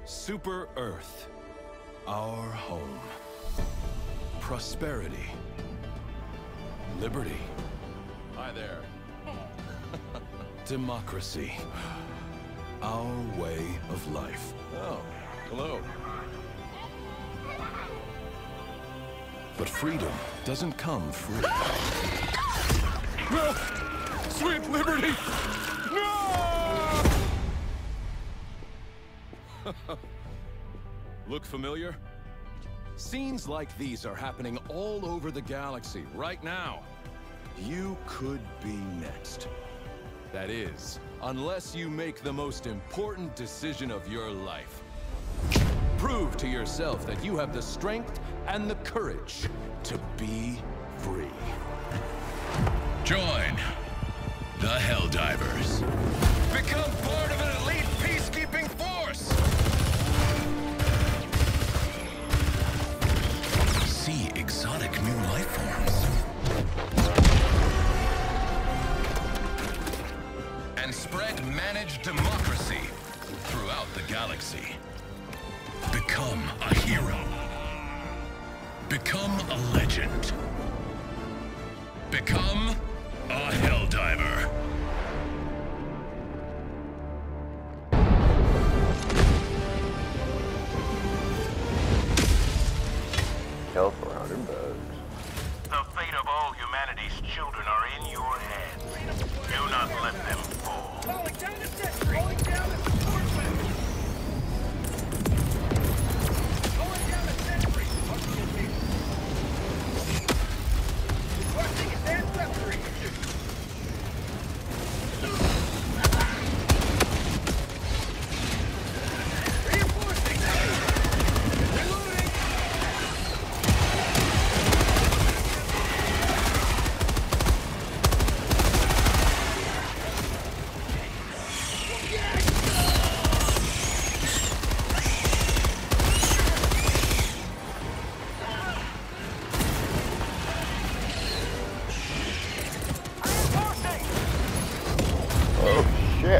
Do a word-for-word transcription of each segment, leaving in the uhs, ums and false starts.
Super Earth, our home. Prosperity. Liberty. Hi there. Democracy. Our way of life. Oh, hello. But freedom doesn't come free. No! Sweet liberty! No! Look familiar? Scenes like these are happening all over the galaxy right now. You could be next. That is, unless you make the most important decision of your life. Prove to yourself that you have the strength and the courage to be free. Join the Helldivers. Become part of an elite peacekeeping force! See exotic new life forms. And spread managed democracy throughout the galaxy. Become a hero. Become a legend. Become a Helldiver. Hell for a hundred bucks. The fate of all humanity's children are in your hands. Do not let them fall. Calling down the sentry! Calling down the sportsman! Calling down the sentry! Requesting advanced weaponry! Reinforcing! Reloading! Oh shit.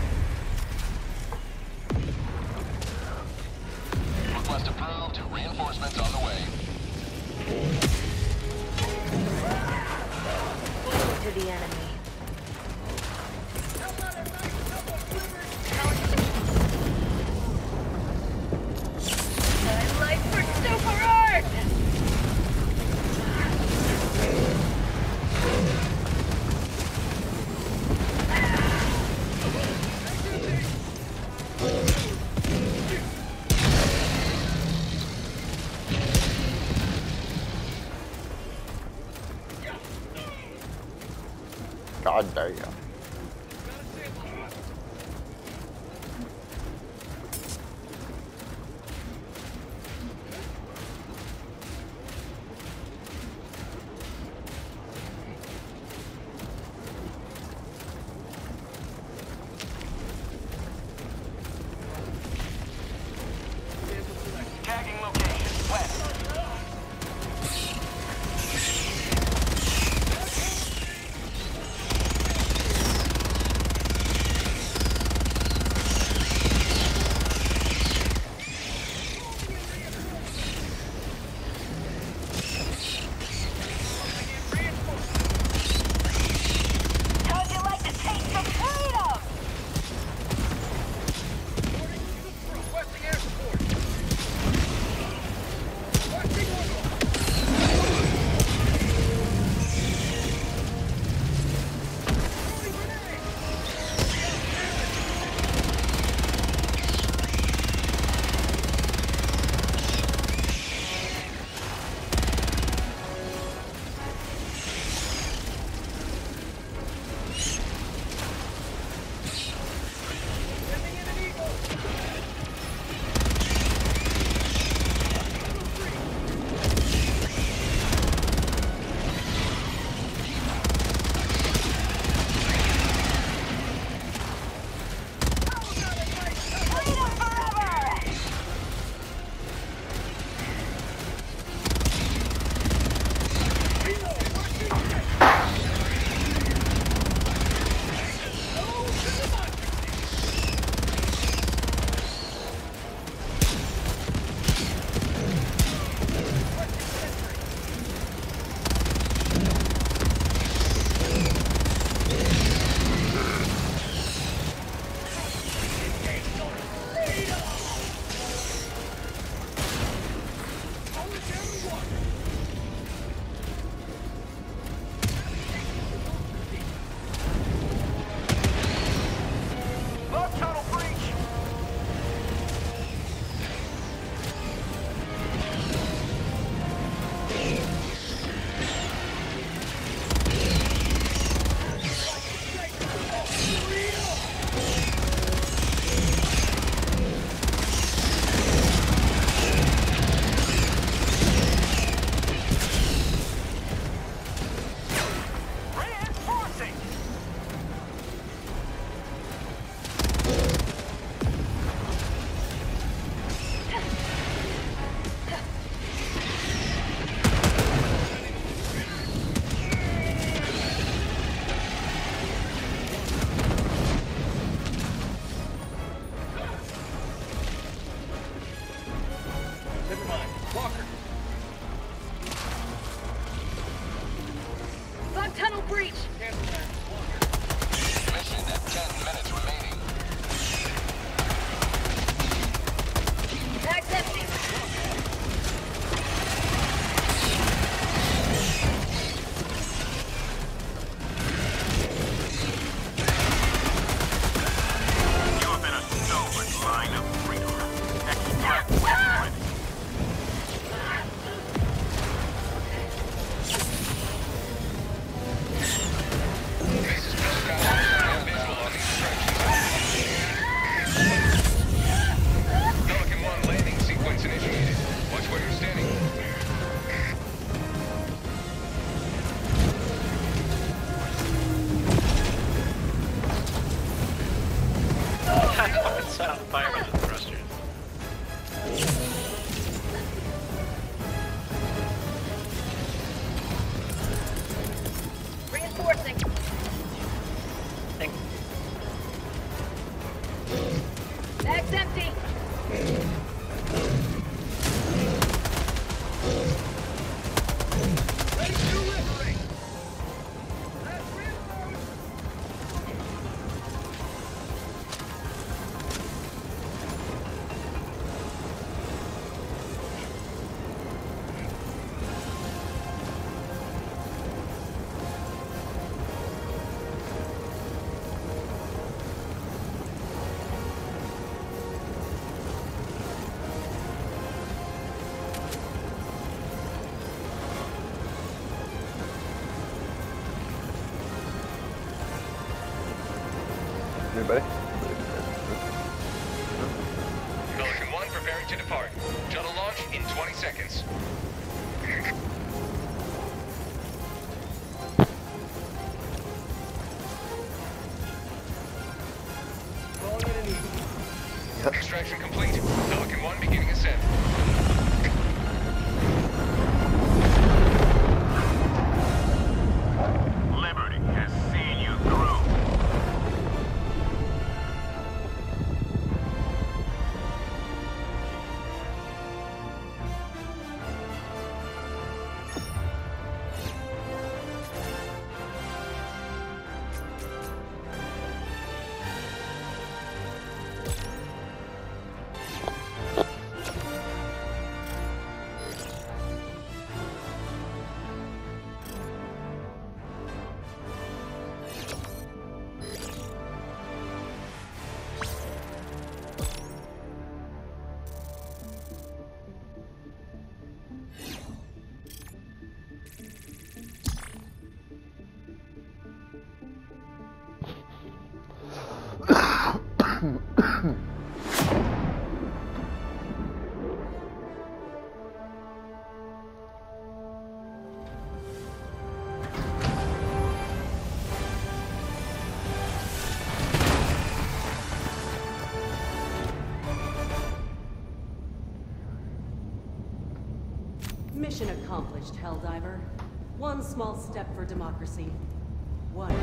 Request approved. Reinforcements on the way. To the enemy. My life for super art! God damn. Tagging location, west. set on fire by the thrusters. Reinforcing. Think. Bag's empty. Ready to liberate. Let's reload. Anybody? Pelican one preparing to depart. Shuttle launch in twenty seconds. Calling it an eagle. Extraction complete. Pelican one beginning ascent. Liberty has seen you through. Mission accomplished, Helldiver. One small step for democracy. One.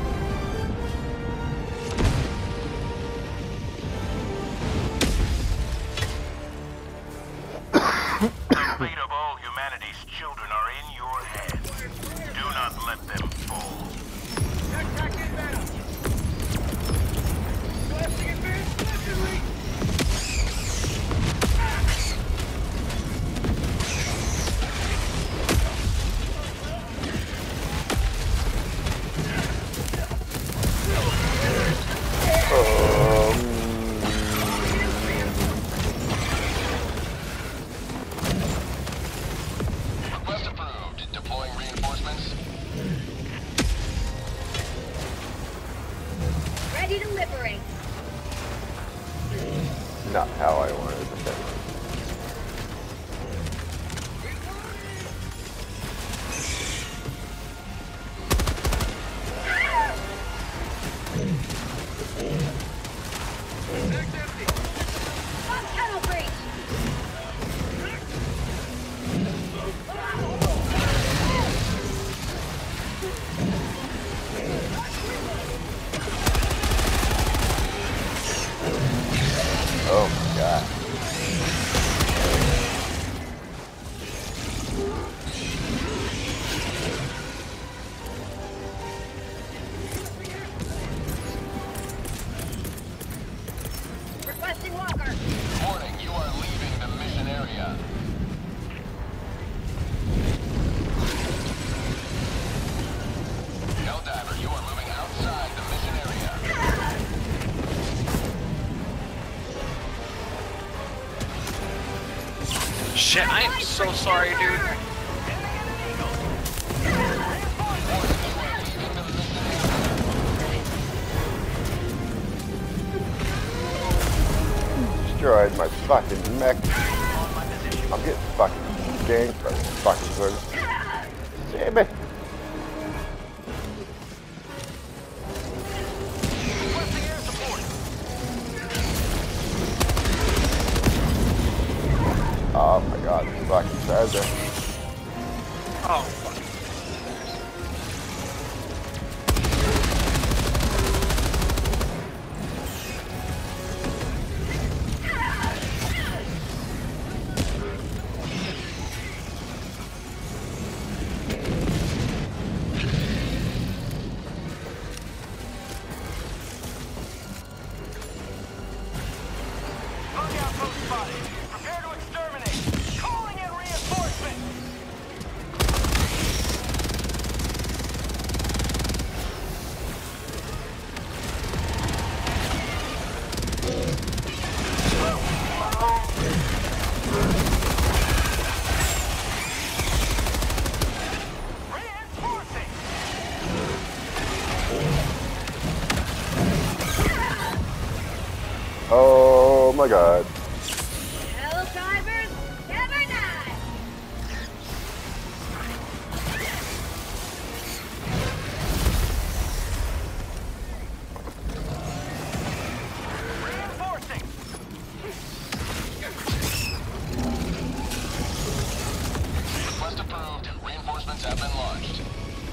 The fate of all humanity's children are in your hands. Do not let them fall. Attack inbound. Blasting advanced weaponry. Request approved. Deploying reinforcements. Ready to liberate. Not how I wanted to say. Bag's empty. Bomb tunnel breach. Oh my god. Requesting walker. Warning, you are leaving the mission area. Helldiver, you are moving outside the mission area. Shit, I am so sorry, dude. Destroyed my fucking mech. I'm getting fucking ganked by this fucking thing. Damn it. Oh my god, this fucking treasure. Oh, fuck. Bug outpost spotted. Prepare to exterminate. Calling in reinforcements. Reinforcing. Oh my god. Hell divers never die. Reinforcing. Request approved. Reinforcements have been launched.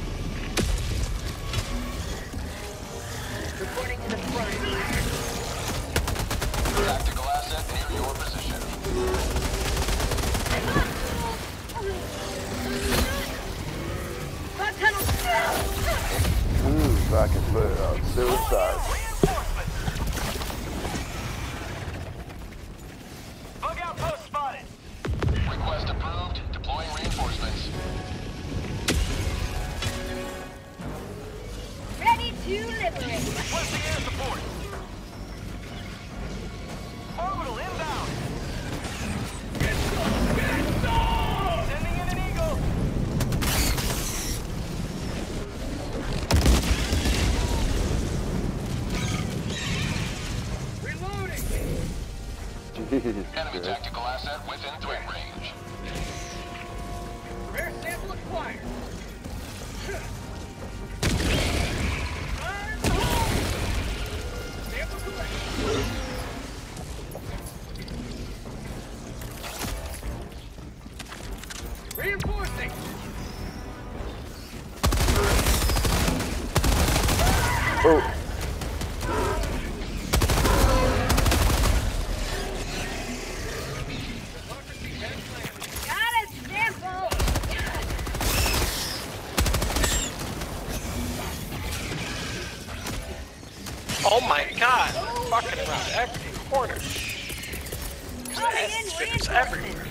Reporting to the front. Tactical asset near your position. Bug tunnel. Ooh, fucking blue on suicide. Reinforcements. Bug outpost spotted. Request approved. Deploying reinforcements. Ready to liberate. Requesting air support. Orbital inbound. Sending in an eagle. Reloading. Jesus Enemy Christ. tactical asset within threat range. Rare sample acquired. Fire in the hole. Sample collected. Reinforcing. Oh, Democracy has landed. Got a sample. Oh my god. Fucking around every corner. Calling in It's reinforcements. everywhere.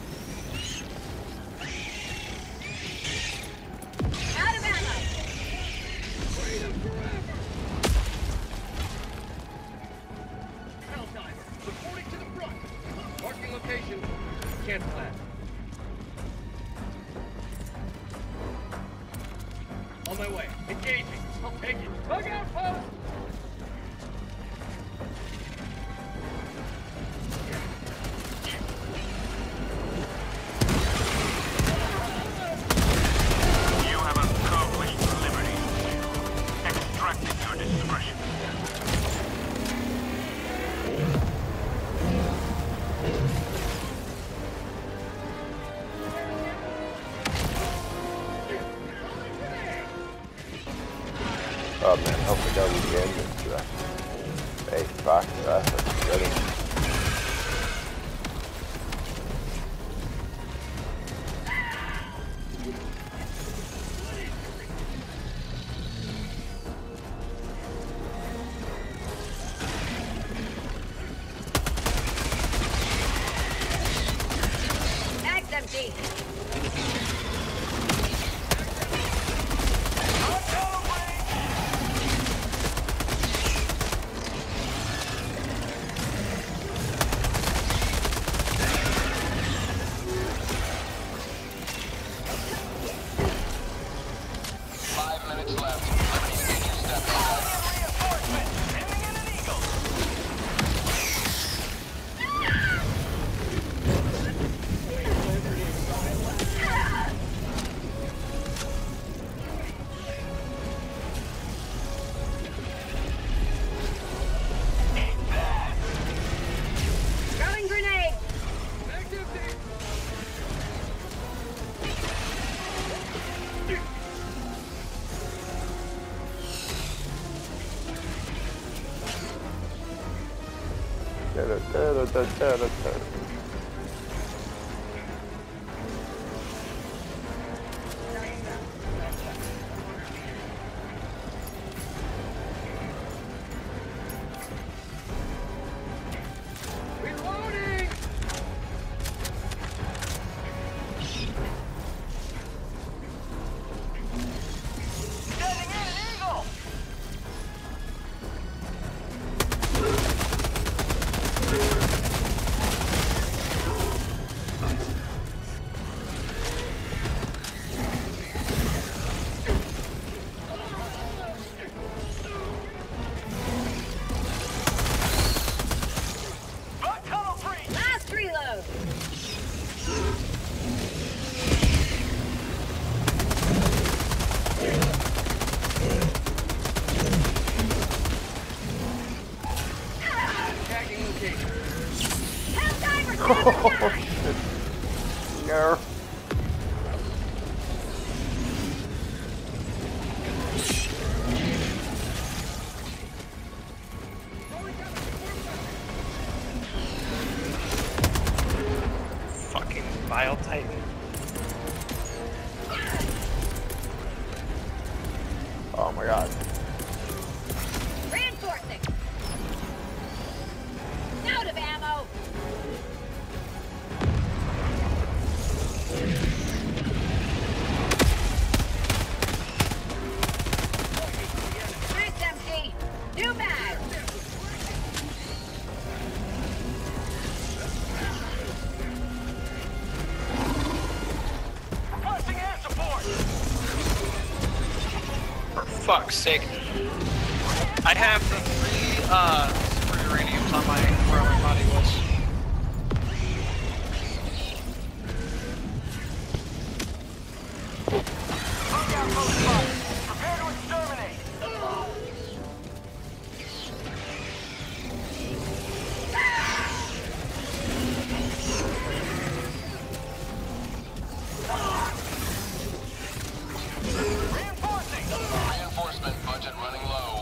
Out of ammo. Hell diver. Reporting to the front. Marking location. Cancel that. On my way. Engaging. I'll take it. Bug outpost. You have accomplished liberty. Extract at your discretion. oh man, I hope I got the end of that. Hey, fuck, that's a good. Mag's empty. Five minutes left. Liberty, take your steps. Reinforcement. Sending in an eagle. Da-da-da-da-da-da-da. Reloading! Sending in an eagle! Bug tunnel free! Last reload. Tagging location. Helldiver! Oh, shit. No. Fucking Vile Titan. Oh my god. Reinforcing. Out of ammo. Max empty. New bag. Requesting air support! For fuck's sake. I have the three, uh, super uraniums on my, where my body was. Bug outpost spotted. Prepare to exterminate! Reinforcing! Reinforcement budget running low.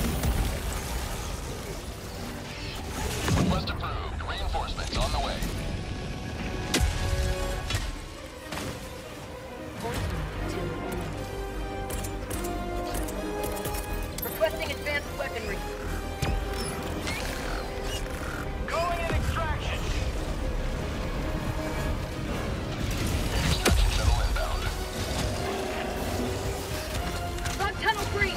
Request approved. Reinforcements on the way. Requesting advanced weaponry. Going in extraction! Extraction shuttle inbound. Bug tunnel breach.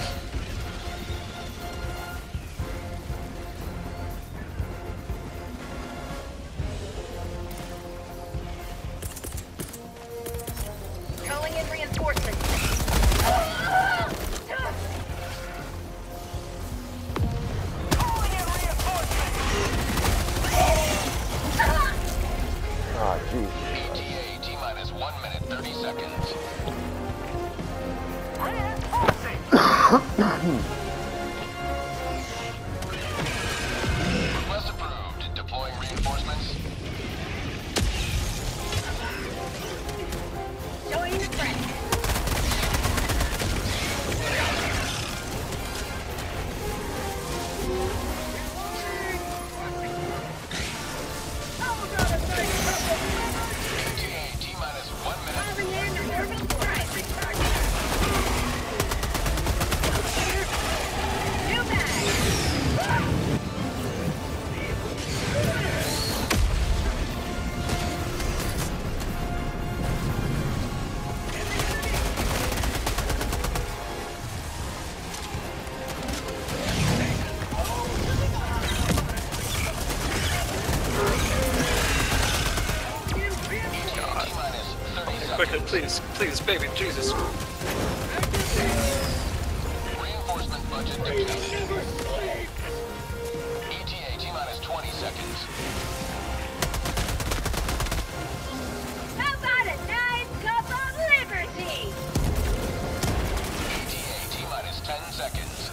Calling in reinforcements. Calling in reinforcements! Ah, jeez. E T A T minus one minute thirty seconds. Reinforcing! Request approved. Deploying reinforcements. Join the friend. E T A T minus one minute. Calling in an orbital strike. New bag. Quickly, please, please, baby, Jesus. Reinforcement budget depleted. E T A T minus twenty seconds. How about a nice cup of liberty? E T A T minus ten seconds.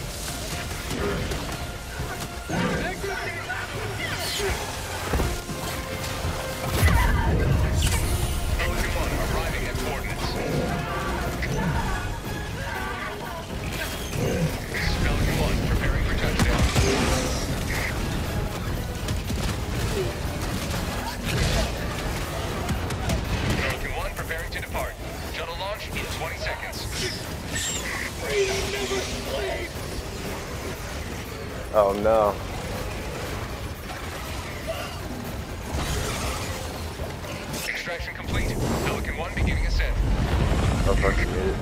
Arriving at coordinates. Pelican one preparing for touchdown. Oh no. Extraction complete. Pelican one beginning ascent. Oh fuck it.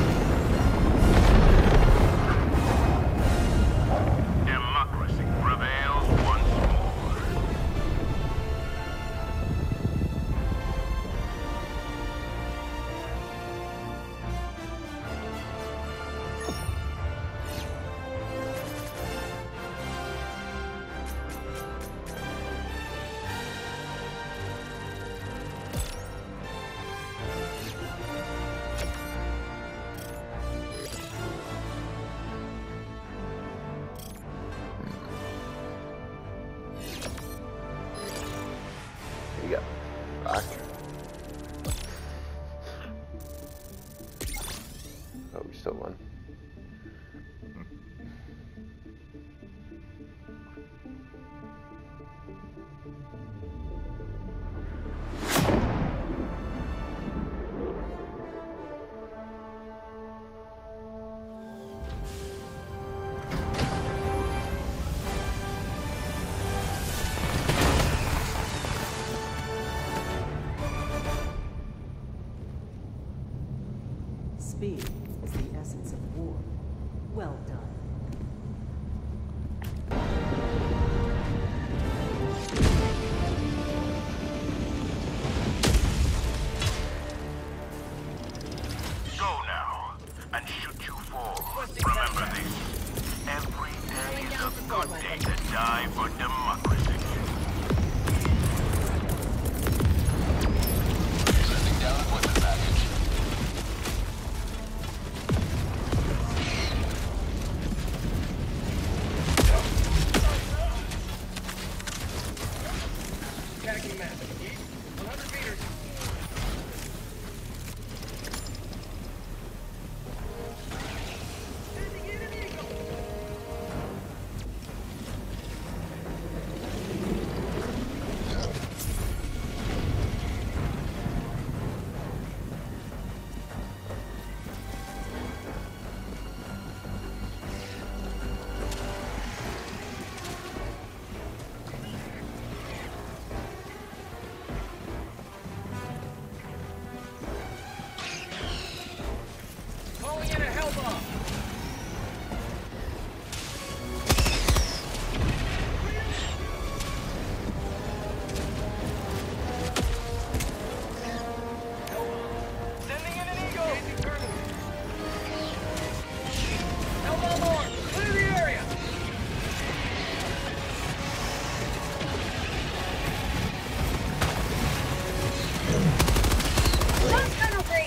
Democracy prevails once more. You got fuck. Oh, we still won. Speed is the essence of war. Well done. Go now, and shoot you fall. Remember this. Every day is a good day to die for democracy. Sending down equipment package. Attacking map. East, one hundred meters. Sending in an eagle. Calling in a Hellbomb. Sending in an eagle. Hellbomb on. Clear the area. Don't tunnel breach.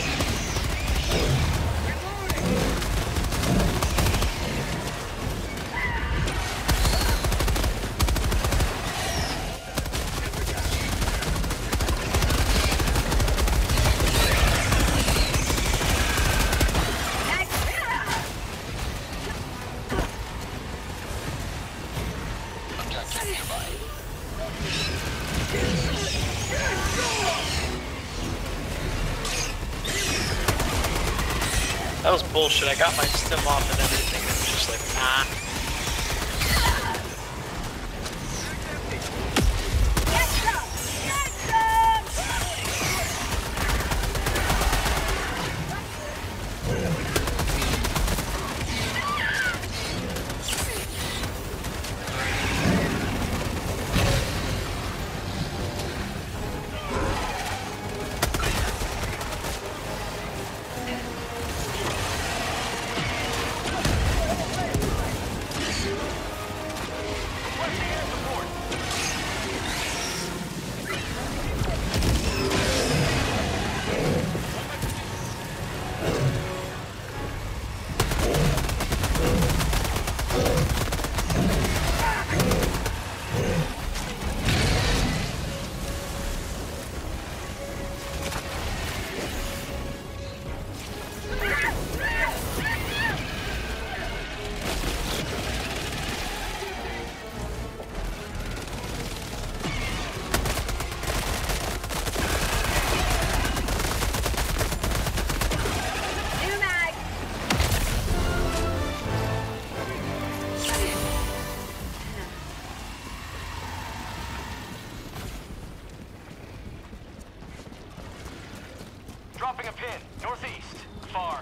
Objective nearby. That was bullshit. I got my stim off and everything. It was just like, ah. Get some! Get some! Dropping a pin. Northeast. Far.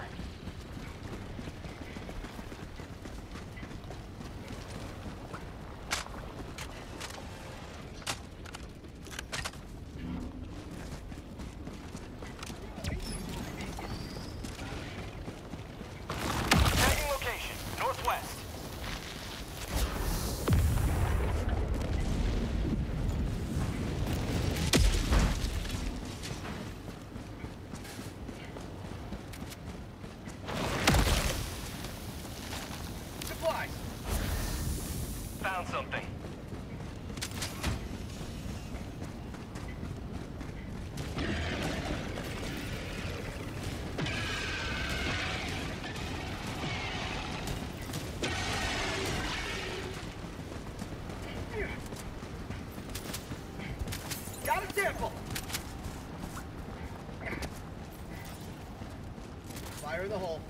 Tagging location. Northwest. Supplies. Found something. Got a sample. Fire in the hole.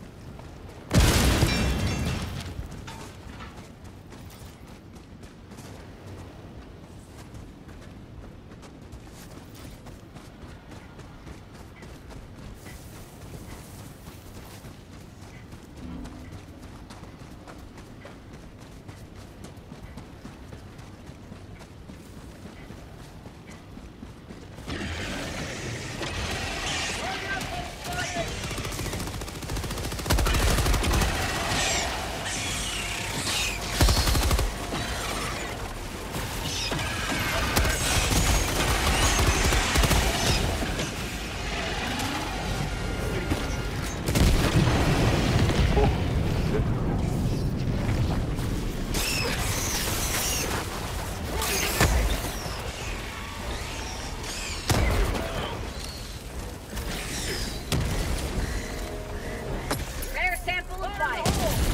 Rare sample of fire.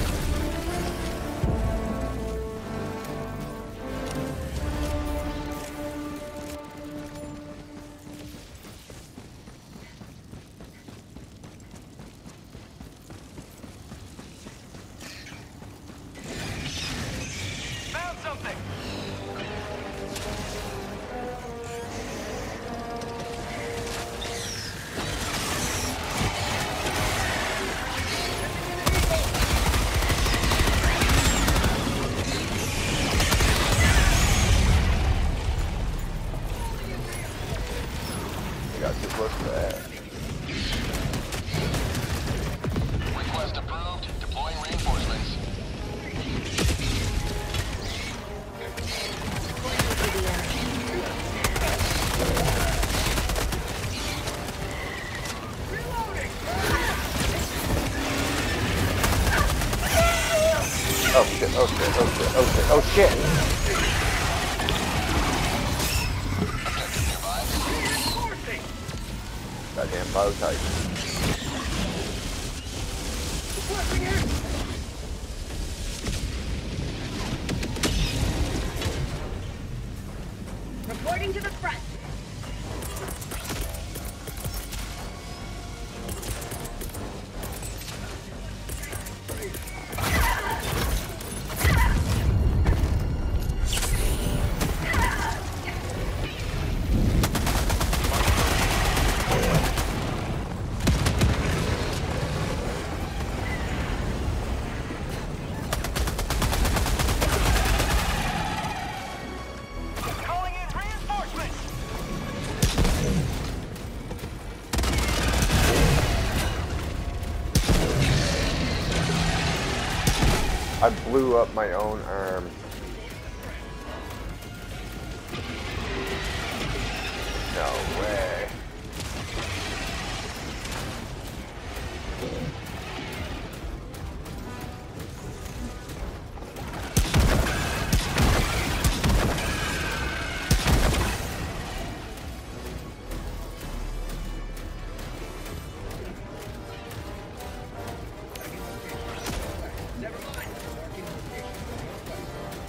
Found something. You got too close to that. Request approved. Deploying reinforcements. Oh shit, oh shit, oh shit, oh shit, oh shit! Goddamn bow type. Reporting to the front. Calling in reinforcements. I blew up my own arm. No way. Never mind. Marking location. Northwest.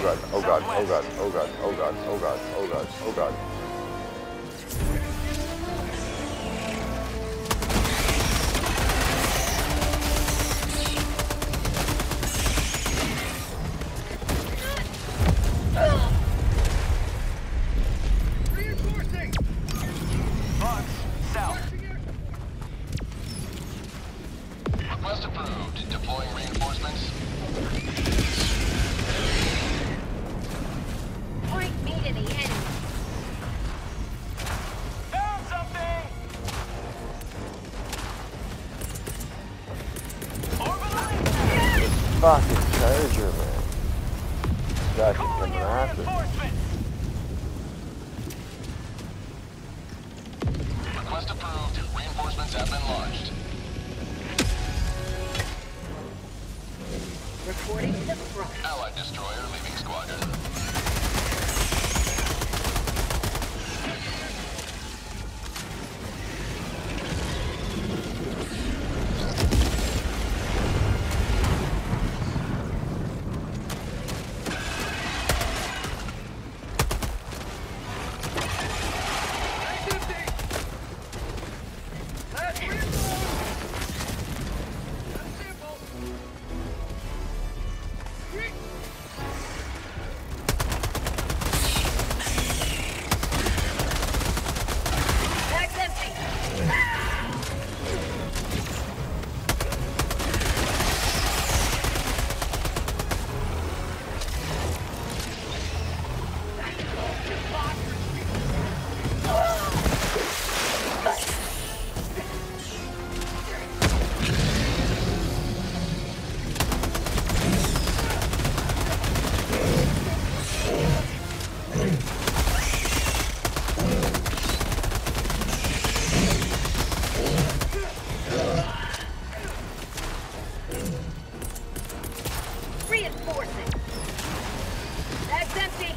god, oh god, oh god, oh god, oh god, oh god, oh god, oh god. Reinforcing! Bugs, south. Request approved. Deploying reinforcements. Point me to the enemy. Found something! Orbital! Fucking charger, man. That's Calling coming in after. reinforcements! Request approved. Reinforcements have been launched. Reporting to the front. Allied destroyer leaving squadron. That's reinforced! That's simple. Quick! Bag's empty. Reinforcing. Bag's empty.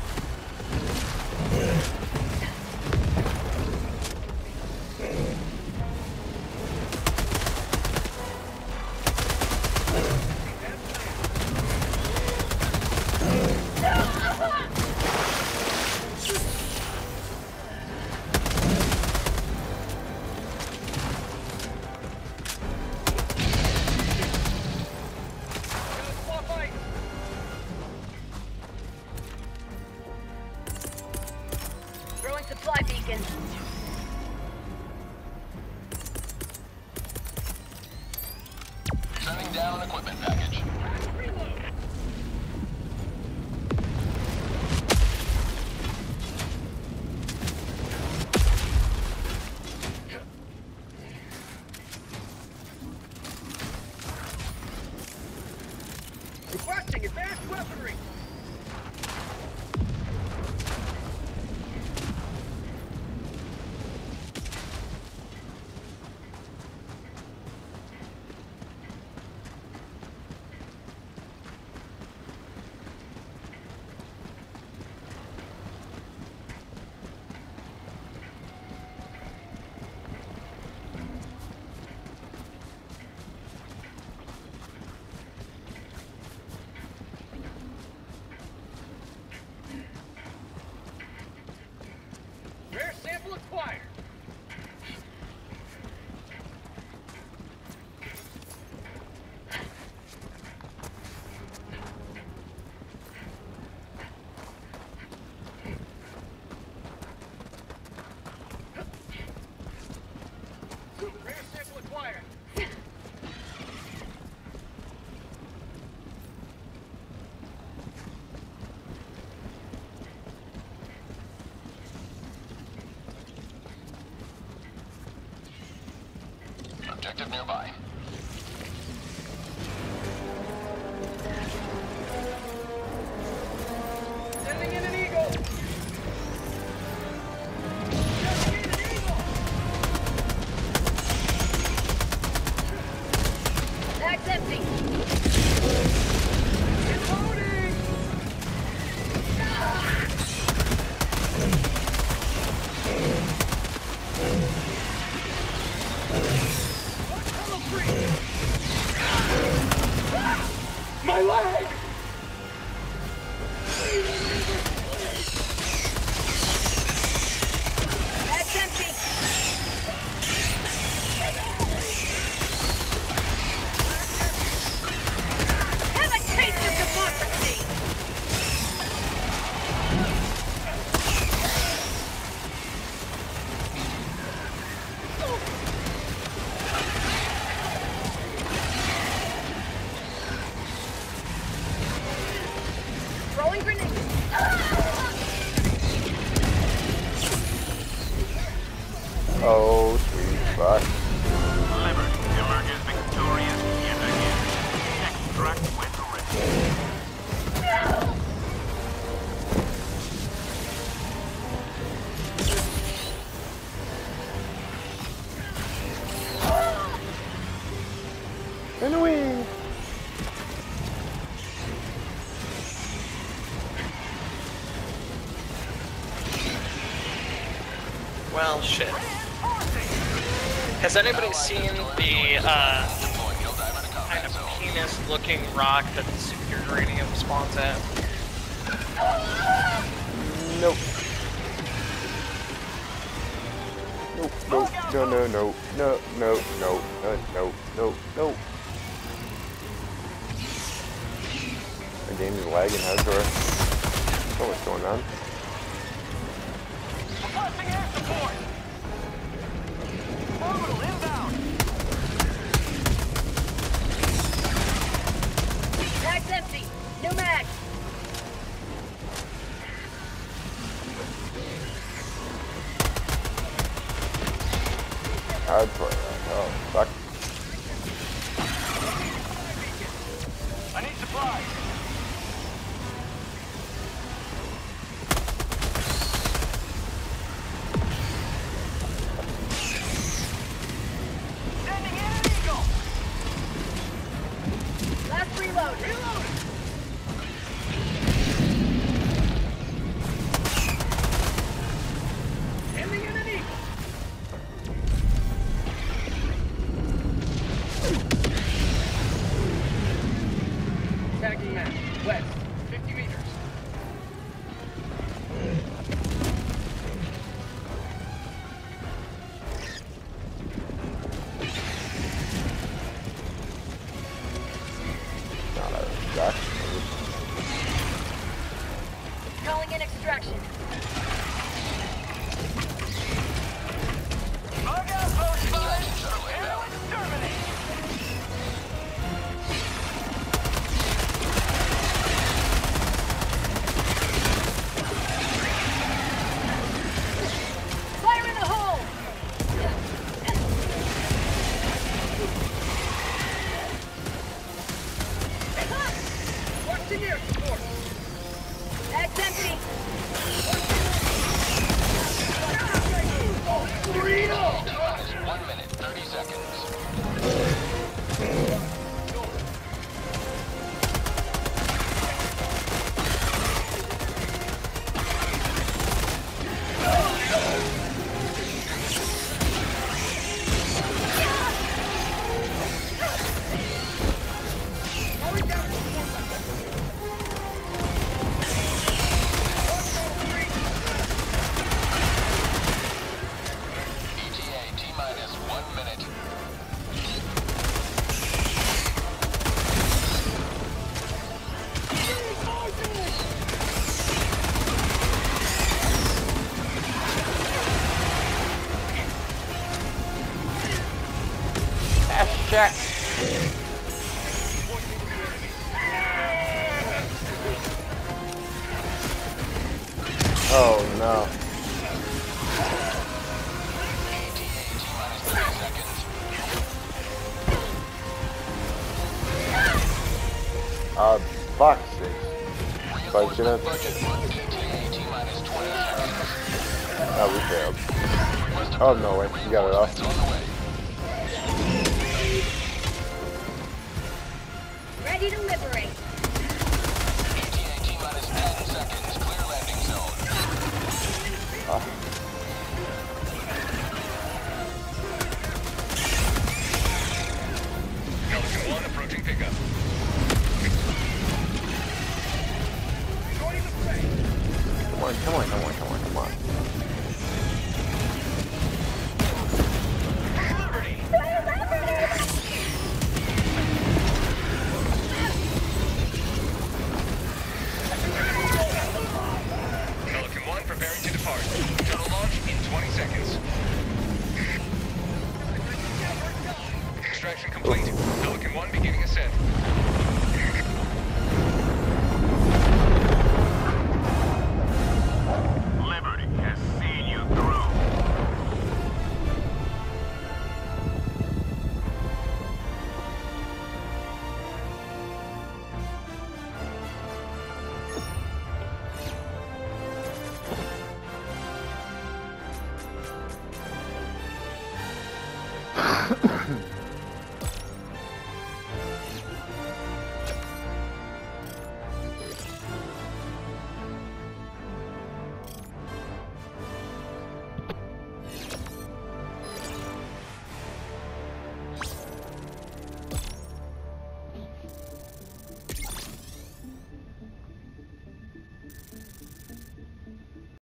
Swap ice! Throwing supply beacon. Sending down equipment package. Requesting advanced weaponry! Rare sample acquired! Rare sample acquired! Objective nearby. Sending in an eagle! Sending in an eagle! Bag's empty. Reloading! Tunnel free! My leg! In the wing. Well, shit. Has anybody seen the, uh, kind of penis-looking rock that the super uranium spawns at? Nope. Nope, nope, no, no, no, no, no, no, no, no, no, no. My game is lagging, how's yours? Oh, what's going on? Requesting air support! Orbital inbound! Mag's empty. New mag. Hard for that. Oh, fuck. I need supplies! Sending in an eagle! Last reload. Reload. Sending in an eagle. Tagging map. West. fifty meters. Not out of jack. Calling in extraction. Bug outpost five! Arrow exterminate! Fire in the hole. Watching air support. Mag's empty. One minute, thirty seconds. E T A T-minus one minute. Check. Oh no. Uh, fuck sakes. But you know, oh, we failed. Oh no, wait, you got it off. Ready to liberate. Ah. Pelican one approaching pickup. Come on, come on, come on, come on, come on. Pelican one preparing to depart. Shuttle launch in twenty seconds. Extraction complete. Pelican one beginning ascent.